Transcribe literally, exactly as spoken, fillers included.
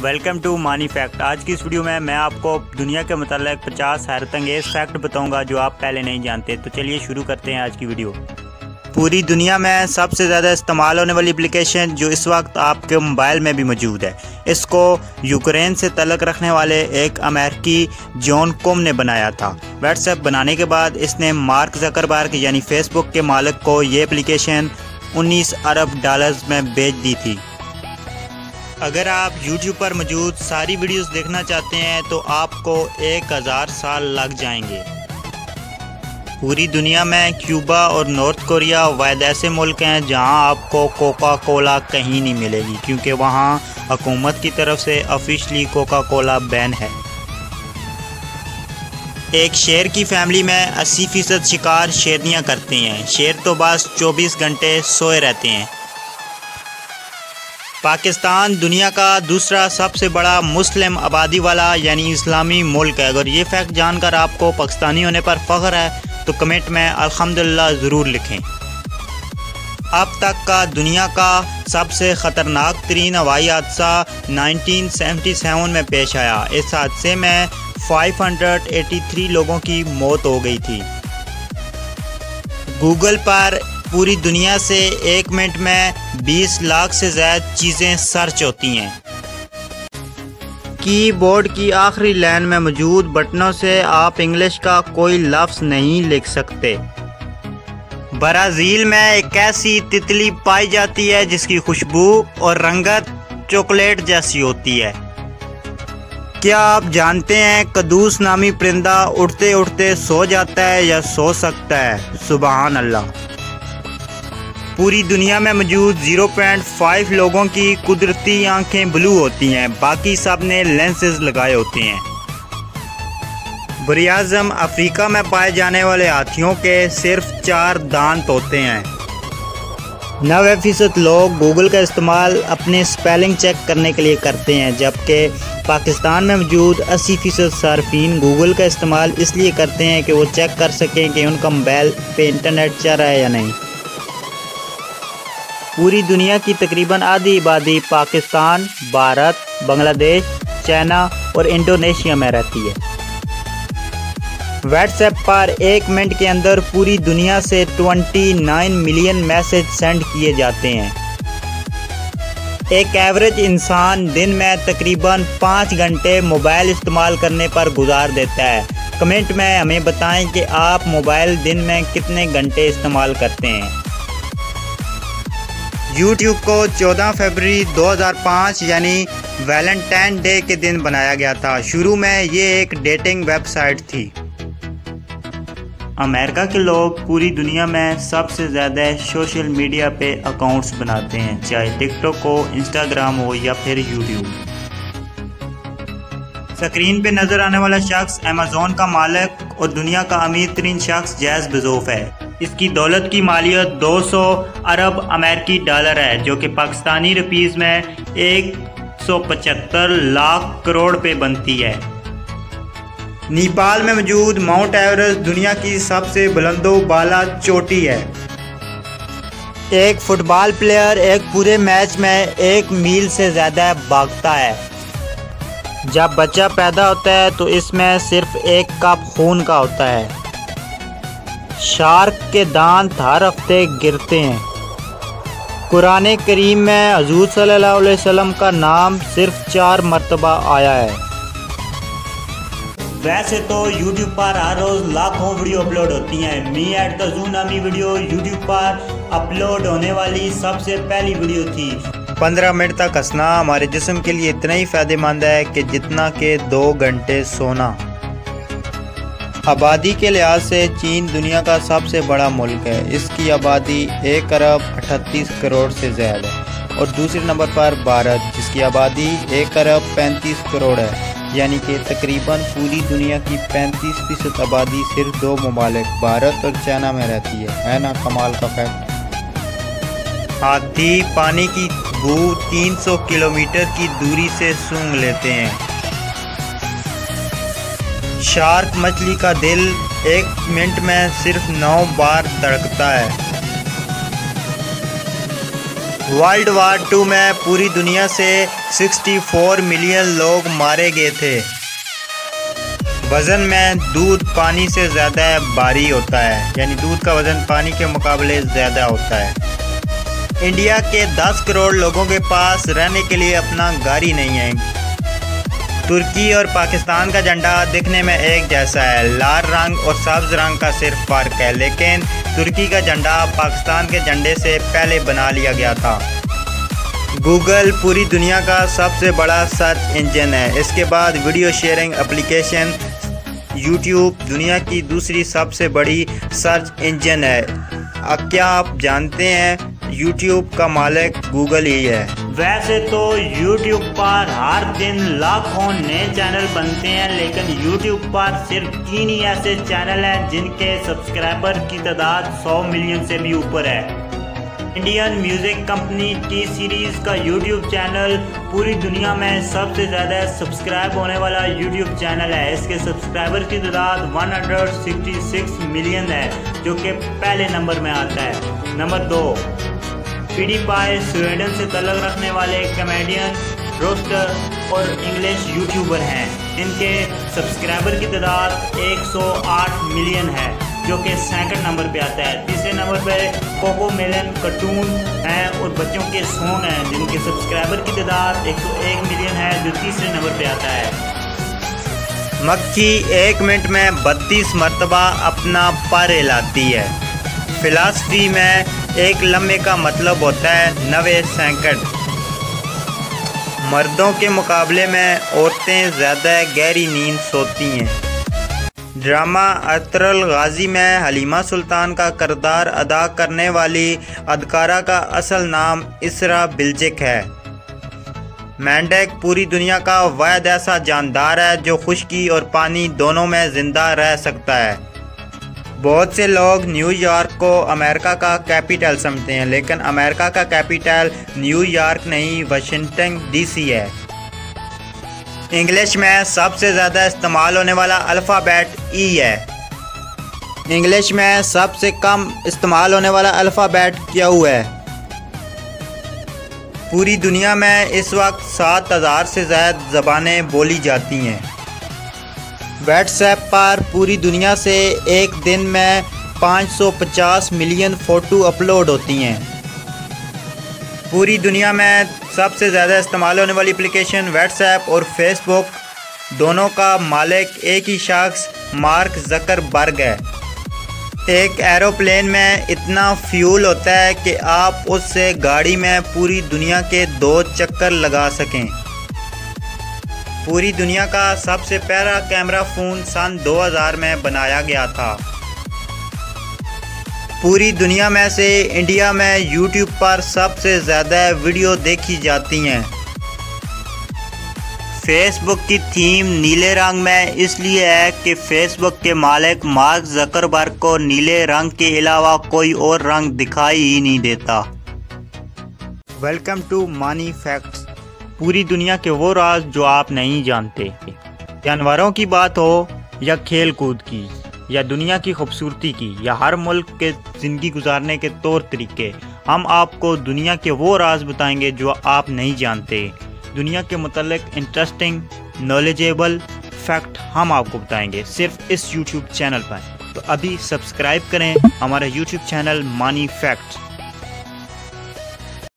Welcome to money fact. आज की इस वीडियो में मैं आपको दुनिया के मुतालिक पचास हैरत अंगेज़ फैक्ट बताऊंगा जो आप पहले नहीं जानते। तो चलिए शुरू करते हैं आज की वीडियो। पूरी दुनिया में सबसे ज़्यादा इस्तेमाल होने वाली एप्लीकेशन जो इस वक्त आपके मोबाइल में भी मौजूद है, इसको यूक्रेन से तल्लुक़ रखने वाले एक अमेरिकी जॉन कोम ने बनाया था। व्हाट्सएप बनाने के बाद इसने मार्क ज़करबर्ग यानी फेसबुक के मालिक को ये एप्लीकेशन उन्नीस अरब डॉलर्स में बेच दी थी। अगर आप यूट्यूब पर मौजूद सारी वीडियोस देखना चाहते हैं तो आपको एक हज़ार साल लग जाएंगे। पूरी दुनिया में क्यूबा और नॉर्थ कोरिया वाहिद ऐसे मुल्क हैं जहां आपको कोका कोला कहीं नहीं मिलेगी, क्योंकि वहां हुकूमत की तरफ से ऑफिशियली कोका कोला बैन है। एक शेर की फैमिली में अस्सी फीसद शिकार शेरनियाँ करते हैं। शेर तो बस चौबीस घंटे सोए रहते हैं। पाकिस्तान दुनिया का दूसरा सबसे बड़ा मुस्लिम आबादी वाला यानी इस्लामी मुल्क है। अगर ये फैक्ट जानकर आपको पाकिस्तानी होने पर फ़ख्र है तो कमेंट में अल्हम्दुलिल्लाह ज़रूर लिखें। अब तक का दुनिया का सबसे ख़तरनाक तरीन हवाई हादसा नाइनटीन सेवेंटी सेवन में पेश आया। इस हादसे में पाँच सौ तिरासी लोगों की मौत हो गई थी। गूगल पर पूरी दुनिया से एक मिनट में बीस लाख से ज़्यादा चीज़ें सर्च होती हैं। कीबोर्ड की आखिरी लाइन में मौजूद बटनों से आप इंग्लिश का कोई लफ्ज़ नहीं लिख सकते। ब्राज़ील में एक ऐसी तितली पाई जाती है जिसकी खुशबू और रंगत चॉकलेट जैसी होती है। क्या आप जानते हैं कदूस नामी परिंदा उड़ते उड़ते सो जाता है या सो सकता है? सुबहान अल्लाह। पूरी दुनिया में मौजूद ज़ीरो पॉइंट फाइव लोगों की कुदरती आंखें ब्लू होती हैं, बाकी सब ने लेंसेज लगाए होते हैं। बरियाज़म अफ्रीका में पाए जाने वाले हाथियों के सिर्फ चार दांत होते हैं। नब्बे फीसद लोग गूगल का इस्तेमाल अपने स्पेलिंग चेक करने के लिए करते हैं, जबकि पाकिस्तान में मौजूद अस्सी फीसद सार्फिन गूगल का इस्तेमाल इसलिए करते हैं कि वो चेक कर सकें कि उनका मोबाइल पे इंटरनेट चल रहा है या नहीं। पूरी दुनिया की तकरीबन आधी आबादी पाकिस्तान, भारत, बांग्लादेश, चाइना और इंडोनेशिया में रहती है। व्हाट्सएप पर एक मिनट के अंदर पूरी दुनिया से उनतीस मिलियन मैसेज सेंड किए जाते हैं। एक एवरेज इंसान दिन में तकरीबन पाँच घंटे मोबाइल इस्तेमाल करने पर गुजार देता है। कमेंट में हमें बताएं कि आप मोबाइल दिन में कितने घंटे इस्तेमाल करते हैं। यूट्यूब को चौदह फरवरी दो हज़ार पाँच यानी वैलेंटाइन डे के दिन बनाया गया था। शुरू में ये एक डेटिंग वेबसाइट थी। अमेरिका के लोग पूरी दुनिया में सबसे ज़्यादा सोशल मीडिया पे अकाउंट्स बनाते हैं, चाहे टिकटॉक हो, इंस्टाग्राम हो या फिर यूट्यूब। स्क्रीन पे नज़र आने वाला शख्स अमेज़न का मालिक और दुनिया का अमीर तरीन शख्स जेफ बेज़ोस है। इसकी दौलत की मालियत दो सौ अरब अमेरिकी डॉलर है, जो कि पाकिस्तानी रुपीस में एक सौ पचहत्तर लाख करोड़ पे बनती है। नेपाल में मौजूद माउंट एवरेस्ट दुनिया की सबसे बुलंदो बाला चोटी है। एक फुटबॉल प्लेयर एक पूरे मैच में एक मील से ज़्यादा भागता है। जब बच्चा पैदा होता है तो इसमें सिर्फ एक कप खून का होता है। शार्क के दांत हर हफ्ते गिरते हैं। कुरान करीम में हजूर सल्लल्लाहु अलैहि वसल्लम का नाम सिर्फ चार मरतबा आया है। वैसे तो YouTube पर हर रोज़ लाखों वीडियो अपलोड होती हैं। मी एट द ज़ू नामी वीडियो YouTube पर अपलोड होने वाली सबसे पहली वीडियो थी। पंद्रह मिनट तक हंसना हमारे जिस्म के लिए इतना ही फ़ायदेमंद है कि जितना कि दो घंटे सोना। आबादी के लिहाज से चीन दुनिया का सबसे बड़ा मुल्क है। इसकी आबादी एक अरब अठतीस करोड़ से ज़्यादा है। और दूसरे नंबर पर भारत, जिसकी आबादी एक अरब पैंतीस करोड़ है, यानी कि तकरीबन पूरी दुनिया की पैंतीस फीसद आबादी सिर्फ दो ममालिक भारत और चाइना में रहती है। है ना कमाल का फैक्ट। हाथी पानी की बू तीन सौ किलोमीटर की दूरी से सूंघ लेते हैं। शार्क मछली का दिल एक मिनट में सिर्फ नौ बार धड़कता है। वर्ल्ड वार टू में पूरी दुनिया से चौंसठ मिलियन लोग मारे गए थे। वज़न में दूध पानी से ज़्यादा भारी होता है, यानी दूध का वज़न पानी के मुकाबले ज़्यादा होता है। इंडिया के दस करोड़ लोगों के पास रहने के लिए अपना घर ही नहीं है। तुर्की और पाकिस्तान का झंडा दिखने में एक जैसा है, लाल रंग और सब्ज़ रंग का सिर्फ फ़र्क है, लेकिन तुर्की का झंडा पाकिस्तान के झंडे से पहले बना लिया गया था। गूगल पूरी दुनिया का सबसे बड़ा सर्च इंजन है। इसके बाद वीडियो शेयरिंग एप्लीकेशन यूट्यूब दुनिया की दूसरी सबसे बड़ी सर्च इंजन है। अब क्या आप जानते हैं यूट्यूब का मालिक गूगल ही है। वैसे तो यूट्यूब पर हर दिन लाखों नए चैनल बनते हैं, लेकिन यूट्यूब पर सिर्फ तीन ही ऐसे चैनल हैं जिनके सब्सक्राइबर की तादाद सौ मिलियन से भी ऊपर है। Indian music company T Series का यूट्यूब चैनल पूरी दुनिया में सबसे ज़्यादा सब्सक्राइब होने वाला यूट्यूब चैनल है। इसके सब्सक्राइबर की तादाद एक सौ छियासठ मिलियन है, जो कि पहले नंबर में आता है। नंबर दो, पीडीपाई स्वीडन से तल्लुक़ रखने वाले कॉमेडियन, रोस्टर और इंग्लिश यूट्यूबर हैं। इनके सब्सक्राइबर की तादाद एक सौ आठ मिलियन है, जो कि सेकंड नंबर पे आता है। तीसरे नंबर पे कोको मेलन कार्टून हैं और बच्चों के सॉन्ग हैं, जिनके सब्सक्राइबर की तादाद एक सौ एक मिलियन है, जो तीसरे नंबर पे आता है। मक्खी एक मिनट में बत्तीस मरतबा अपना पर हिलाती है। फिलॉसफी में एक लम्हे का मतलब होता है नवे सेकंड। मर्दों के मुकाबले में औरतें ज़्यादा गहरी नींद सोती हैं। ड्रामा अतरल गाजी में हलीमा सुल्तान का किरदार अदा करने वाली अदकारा का असल नाम इसरा बिल्जिक है। मेंढक पूरी दुनिया का वाहिद ऐसा जानदार है जो खुश्की और पानी दोनों में ज़िंदा रह सकता है। बहुत से लोग न्यूयॉर्क को अमेरिका का कैपिटल समझते हैं, लेकिन अमेरिका का कैपिटल न्यूयॉर्क नहीं, वाशिंगटन डीसी है। इंग्लिश में सबसे ज़्यादा इस्तेमाल होने वाला अल्फ़ाबेट ई है। इंग्लिश में सबसे कम इस्तेमाल होने वाला अल्फ़ाबेट क्यू है। पूरी दुनिया में इस वक्त सात हज़ार से ज़्यादा ज़बानें बोली जाती हैं। व्हाट्सएप पर पूरी दुनिया से एक दिन में पाँच सौ पचास मिलियन फ़ोटो अपलोड होती हैं। पूरी दुनिया में सबसे ज़्यादा इस्तेमाल होने वाली एप्लीकेशन व्हाट्सएप और फेसबुक, दोनों का मालिक एक ही शख्स मार्क ज़करबर्ग है। एक एरोप्लेन में इतना फ्यूल होता है कि आप उससे गाड़ी में पूरी दुनिया के दो चक्कर लगा सकें। पूरी दुनिया का सबसे पहला कैमरा फ़ोन सन दो हज़ार में बनाया गया था। पूरी दुनिया में से इंडिया में यूट्यूब पर सबसे ज़्यादा वीडियो देखी जाती हैं। फेसबुक की थीम नीले रंग में इसलिए है कि फेसबुक के मालिक मार्क ज़करबर्ग को नीले रंग के अलावा कोई और रंग दिखाई ही नहीं देता। Welcome to money facts. पूरी दुनिया के वो राज जो आप नहीं जानते। जानवरों की बात हो या खेल कूद की या दुनिया की खूबसूरती की या हर मुल्क के ज़िंदगी गुजारने के तौर तरीके, हम आपको दुनिया के वो राज बताएंगे जो आप नहीं जानते। दुनिया के मुतल्लिक इंटरेस्टिंग नॉलेजेबल फैक्ट हम आपको बताएंगे सिर्फ इस यूट्यूब चैनल पर। तो अभी सब्सक्राइब करें हमारा यूट्यूब चैनल मनी फैक्ट्स।